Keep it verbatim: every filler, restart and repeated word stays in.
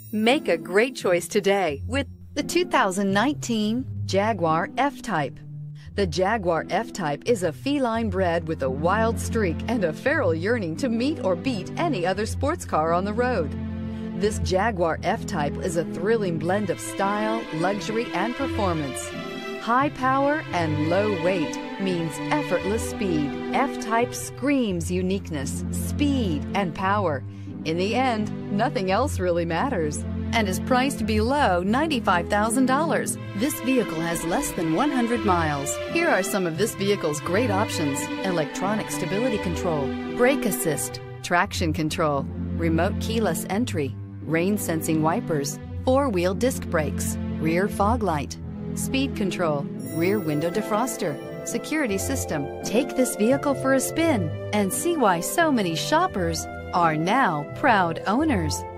Make a great choice today with the two thousand nineteen Jaguar F-Type. The Jaguar F-Type is a feline bred with a wild streak and a feral yearning to meet or beat any other sports car on the road. This Jaguar F-Type is a thrilling blend of style, luxury, and performance. High power and low weight means effortless speed. F-Type screams uniqueness, speed, and power. In the end, nothing else really matters, and is priced below ninety-five thousand dollars. This vehicle has less than one hundred miles. Here are some of this vehicle's great options: electronic stability control, brake assist, traction control, remote keyless entry, rain sensing wipers, four-wheel disc brakes, rear fog light, speed control, rear window defroster, security system. Take this vehicle for a spin and see why so many shoppers are now proud owners.